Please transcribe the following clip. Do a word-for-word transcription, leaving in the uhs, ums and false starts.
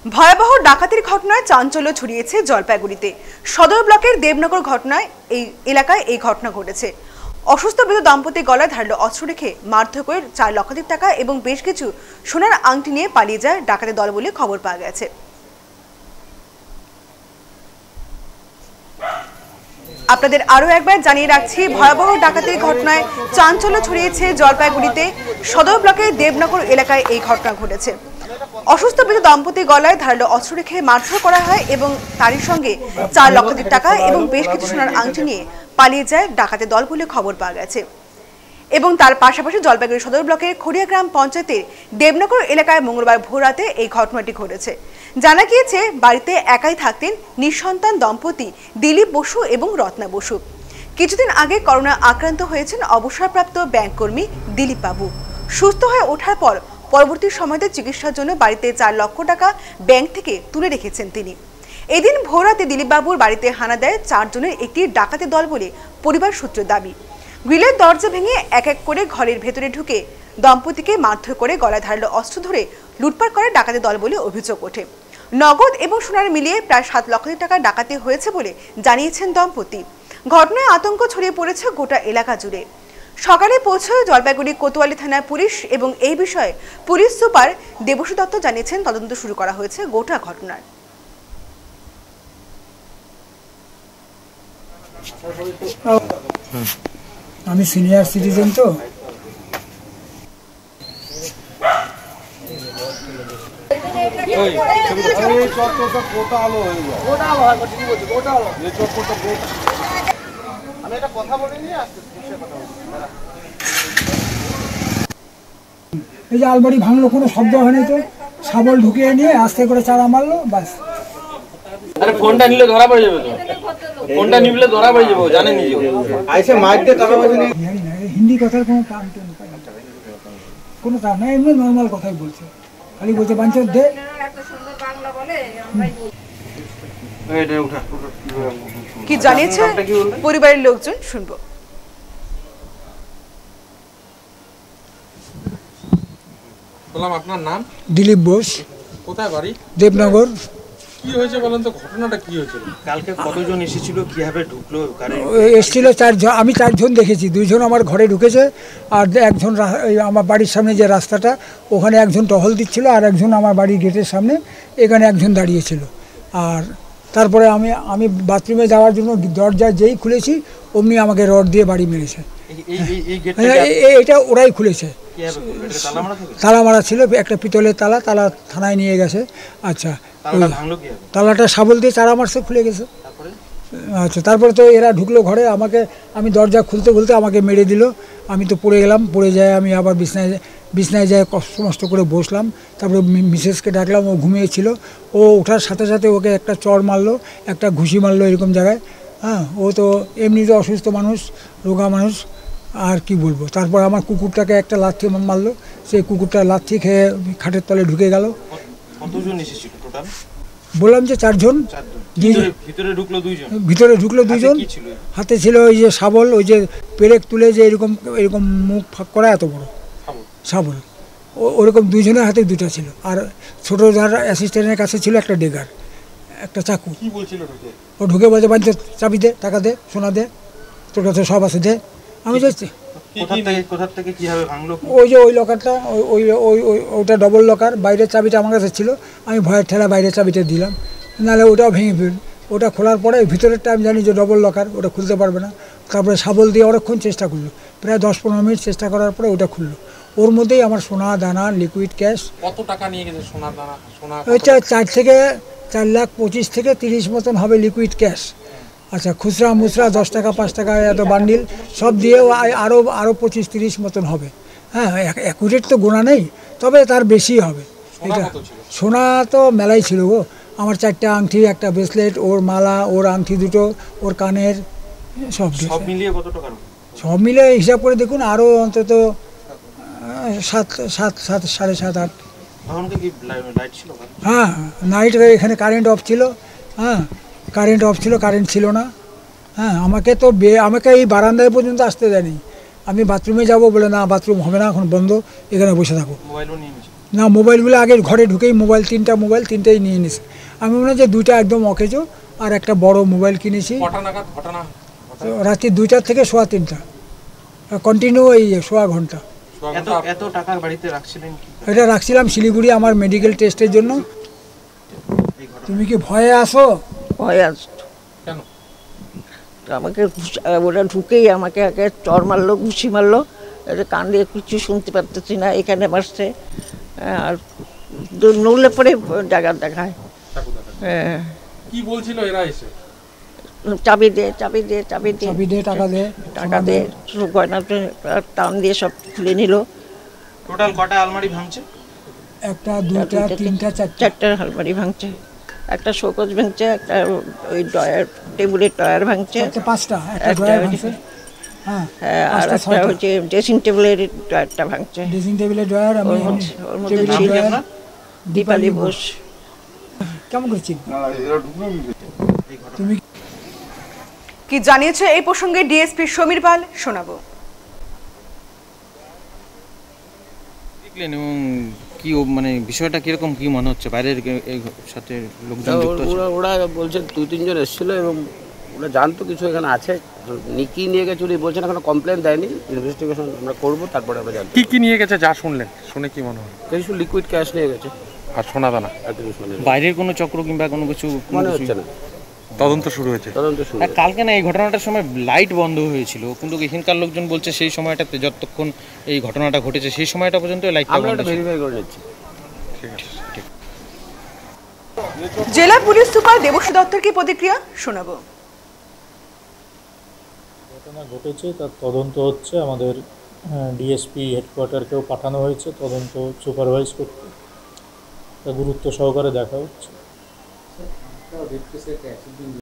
ভয়াবহ ডাকাতির ঘটনায় চাঞ্চল্য ছড়িয়েছে জলপাইগুড়িতে। সদর ব্লকের দেবনগর ঘটনায় এই এলাকায় এই ঘটনা ঘটেছে। অসুস্থ বৃদ্ধ দম্পতি গলায় ধারালো অস্ত্র রেখে মারধর করে চার লক্ষাধিক টাকা এবং বেশ কিছু সোনার আংটি নিয়ে পালিয়ে যায় ডাকাতের দল বলে খবর পাওয়া গেছে। আপনাদের আরো একবার জানিয়ে রাখছি, ভয়াবহ ডাকাতির ঘটনায় চাঞ্চল্য ছড়িয়েছে জলপাইগুড়িতে। সদর ব্লকের দেবনগর এলাকায় এই ঘটনা ঘটেছে। অসুস্থ বৃদ্ধ দম্পতি গলায় ধারালো অস্ত্র রেখে মারধর করা হয় এবং তারই সঙ্গে চার লক্ষাধিক টাকা এবং বেশ কিছু সোনার আংটি নিয়ে পালিয়ে যায় ডাকাতের দল বলে খবর পাওয়া গেছে। এবং তার পাশাপাশি জলপাইগুড়ি সদর ব্লকের খড়িয়া গ্রাম পঞ্চায়েতের দেবনগর এলাকায় মঙ্গলবার ভোর রাতে এই ঘটনাটি ঘটেছে। জানা গিয়েছে, বাড়িতে একাই থাকতেন নিঃসন্তান দম্পতি দিলীপ বসু এবং রত্না বসু। কিছুদিন আগে করোনা আক্রান্ত হয়েছেন অবসরপ্রাপ্ত ব্যাংক কর্মী দিলীপ বাবু। সুস্থ হয়ে ওঠার পর পরবর্তী সময়তে চিকিৎসার জন্য বাড়িতে চার লক্ষ টাকা ব্যাংক থেকে তুলে রেখেছেন তিনি। এদিন ভোররাতে দিলীপ বাবুর বাড়িতে হানা দেয় চারজনের একটি ডাকাতের দল বলে পরিবার সূত্রের দাবি। গ্রিলের দরজা ভেঙে এক এক করে ঘরের ভেতরে ঢুকে দম্পতিকে মারধর করে গলায় ধারালো অস্ত্র ধরে লুটপাট করে ডাকাতের দল বলে অভিযোগ ওঠে। নগদ এবং সোনার মিলিয়ে প্রায় সাত লক্ষ টাকা ডাকাতি হয়েছে বলে জানিয়েছেন দম্পতি। ঘটনায় আতঙ্ক ছড়িয়ে পড়েছে গোটা এলাকা জুড়ে। সকালে পৌঁছয় জলপাইগুড়ি কোতোয়ালি থানার পুলিশ এবং এই বিষয়ে পুলিশ সুপার দেবশ্রী দত্ত জানিয়েছেন তদন্ত শুরু করা হয়েছে গোটা ঘটনার। আমি সিনিয়র সিটিজেন তো এই যে আলমারি ভাঙলো, কোনো শব্দ হয়নি তো, শাবল ঢুকিয়ে নিয়ে আস্তে করে চারা মারলো, বাস। আরে ফোনটা নিলে ধরা পড়ে যাবে তো, ফোনটা নিলে ধরা পড়ে যাবে, জানেন নি আইসে মাইক দিয়ে টাকা পয়সা নেই। হিন্দি কথার কোনো টান টেন কোনো টান নাই, এমনি নর্মাল কথাই বলছে, খালি বলছে বাঞ্চর দে। কি জানিয়েছে পরিবারের লোকজন শুনবো। বললাম আপনার নাম? দিলীপ বোস। কোথায় বাড়ি? দেবনগর। কি হয়েছে বলেন তো, ঘটনাটা কি হয়েছিল? কালকে কতজন এসেছিল, কিভাবে ঢুকলো? এসেছিল চারজন, আমি চারজন দেখেছি। দুইজন আমার ঘরে ঢুকেছে আর একজন আমার বাড়ির সামনে যে রাস্তাটা ওখানে একজন টহল দিচ্ছিল আর একজন আমার বাড়ির গেটের সামনে এখানে একজন দাঁড়িয়েছিল। আর তারপরে আমি আমি বাথরুমে যাওয়ার জন্য দরজা যেই খুলেছি অমনি আমাকে রড দিয়ে বাড়ি মেরেছে। এটা ওরাই খুলেছে, তালা মারা ছিল, একটা পিতলের তালা, তালা থানায় নিয়ে গেছে। আচ্ছা, তালাটা শাবল দিয়ে চারা মারছে, খুলে গেছে। আচ্ছা, তারপরে তো এরা ঢুকলো ঘরে, আমাকে আমি দরজা খুলতে খুলতে আমাকে মেরে দিল। আমি তো পড়ে গেলাম, পড়ে যায় আমি আবার বিছনায় বিছনায় যায় কষ্ট মষ্ট করে বসলাম। তারপরে মিসেসকে ডাকলাম, ও ঘুমিয়েছিল। ও ওঠার সাথে সাথে ওকে একটা চড় মারলো, একটা ঘুষি মারলো এরকম জায়গায়। হ্যাঁ, ও তো এমনিতে অসুস্থ মানুষ, রোগা মানুষ, আর কি বলবো। তারপর আমার কুকুরটাকে একটা লাথি মারলো, সেই কুকুরটা লাথি খেয়ে খাটের তলে ঢুকে গেল। বললাম যে চারজন। ভিতরে ঢুকলো দুইজন, হাতে ছিল ওই যে শাবল, ওই যে পেরেক তুলে যে এরকম এরকম মুখ ফাঁক করা এত বড় শাবল, ওরকম দুইজনের হাতে দুটো ছিল। আর ছোট যার অ্যাসিস্ট্যান্টের কাছে ছিল একটা ডেগার, একটা চাকু। ও ঢুকে বলছে বাঞ্চ চাবি দে, টাকা দে, সোনা দে, তোর কাছে সব আছে দে। আমি যাচ্ছি ওই যে ওই লকারটা, ওই ওই ওইটা ডবল লকার, বাইরের চাবিটা আমার কাছে ছিল, আমি ভয়ের ঠেলা বাইরের চাবিটা দিলাম, নাহলে ওটাও ভেঙে ফেল। ওটা খোলার পরে ভিতরেরটা আমি জানি যে ডবল লকার, ওটা খুলতে পারবে না। তারপরে শাবল দিয়ে অনেকক্ষণ চেষ্টা করলো, প্রায় দশ পনেরো মিনিট চেষ্টা করার পরে ওটা খুললো। ওর মধ্যেই আমার সোনা দানা লিকুইড ক্যাশ। কত টাকা নিয়ে গেছে সোনা দানা? সোনা ওইটা চার থেকে চার লাখ পঁচিশ থেকে তিরিশ মতন হবে লিকুইড ক্যাশ। আচ্ছা, খুচরা মুচরা দশ টাকা পাঁচ টাকা এত বান্ডিল সব দিয়ে আরও আরও পঁচিশ তিরিশ মতন হবে। হ্যাঁ, অ্যাকুরেট তো গোনা নেই, তবে তার বেশি হবে। এটা সোনা তো মেলাই ছিল গো। আমার চারটা আংটি, একটা ব্রেসলেট, ওর মালা, ওর আংটি দুটো, ওর কানের, সব সব মিলিয়ে কত টাকা? সব মিলিয়ে হিসাব করে দেখুন, আরও অন্তত সাত সাত সাত সাড়ে সাত আট। হ্যাঁ, নাইট এখানে কারেন্ট অফ ছিল। হ্যাঁ, কারেন্ট অফ ছিল, কারেন্ট ছিল না। হ্যাঁ, আমাকে তো বে আমাকে এই বারান্দায় পর্যন্ত আসতে দেয়নি। আমি বাথরুমে যাব বলে, না বাথরুম হবে না, এখন বন্ধ, এখানে বসে থাকো। না, মোবাইলগুলো আগে ঘরে ঢুকেই মোবাইল তিনটা মোবাইল তিনটাই নিয়ে নিছে। আমি মনে হয় যে দুইটা একদম অকেজো আর একটা বড় মোবাইল কিনেছি। কটা নাগাদ ঘটনা? তো রাত্রি দুইটার থেকে সোয়া তিনটা কন্টিনিউ এই সোয়া ঘন্টা। এত এত টাকার বাড়িতে রাখছিলেন কি? এটা রাখছিলাম শিলিগুড়ি আমার মেডিকেল টেস্টের জন্য। তুমি কি ভয়ে আসো? ভয় আসতো। কেন? আমাকে ঘুষ- ওরা ঢুকেই আমাকে আগে চর মারলো, ঘুষি মারলো, এটা কান দিয়ে কিছু শুনতে পারতেছি না, এখানে মারছে। আর দু- নড়লে পরে জায়গা দেখায়। চাকু দেখা। হ্যাঁ, কি বলছিল এরা এসে? চাবি দে চাবি দে চাবি দে চাবি দে, টাকা দে, টাকা দে, সব গয়না টান দিয়ে সব খুলে নিল। টোটাল কটা আলমারি ভাঙছে? একটা দুইটা তিনটা চারটা চারটা আলমারি ভাঙছে, একটা শোকজ ভাঙছে, একটা ওই ডয়ার টেবিলের ডয়ার ভাঙছে, চারটে পাঁচটা একটা একটা ড্রয়ার ওই- ভাঙছে। হ্যাঁ, হ্যাঁ, আর পাঁচটা একটা ছয়টা হচ্ছে ড্রেসিং টেবিলের ডয়ারটা ভাঙছে। ড্রেসিং টেবিলের ড্রয়ার, আমি ওর মধ্যে ওর মধ্যে টেবিলের ছিল ড্রয়ার। দীপালি বোস। কেমন করছি তুমি? কি জানিয়েছে এই প্রসঙ্গে ডিএসপি সমীর পাল, শোনাবো। দেখলেন এবং কি ও মানে বিষয়টা কিরকম কি মনে হচ্ছে? বাইরের কে- এই সাথে লোকজন তা যুক্ত আছে? ওরা ওরা বলছে দুই তিনজন এসেছিলো এবং ওরা জানতো কিছু এখানে আছে, নিকি নিয়ে গেছে উনি বলছেন, এখনো কমপ্লেন দেয়নি, ইনভেস্টিগেশন আমরা করবো, তারপরে আমরা জানবো। কি কি নিয়ে গেছে যা শুনলেন, শুনে কি মনে হয়? কিছু লিকুইড ক্যাশ নিয়ে গেছে আর সোনা দানা? আর কিছু শুনে বাইরের কোনো চক্র কিংবা কোনো কিছু কোনো মনে কিছু- হচ্ছে না, তদন্ত শুরু হয়েছে। তদন্ত শুরু আর কালকে না এই ঘটনাটার সময় লাইট বন্ধ হয়েছিল, কিন্তু এখানকার লোকজন বলছে সেই সময়টাতে যতক্ষণ এই ঘটনাটা ঘটেছে সেই সময়টা পর্যন্ত লাইটটা আমরা বন্ধ ওটা ছিল। ভেরিফাই করে নিচ্ছি। জেলা পুলিশ সুপার দেবশ্রী দত্তর কি প্রতিক্রিয়া, শোনাবো। ঘটনা ঘটেছে তার তদন্ত হচ্ছে, আমাদের ডিএসপি হেডকোয়ার্টারকেও পাঠানো হয়েছে তদন্ত সুপারভাইজ করতে, তা গুরুত্ব সহকারে দেখা হচ্ছে।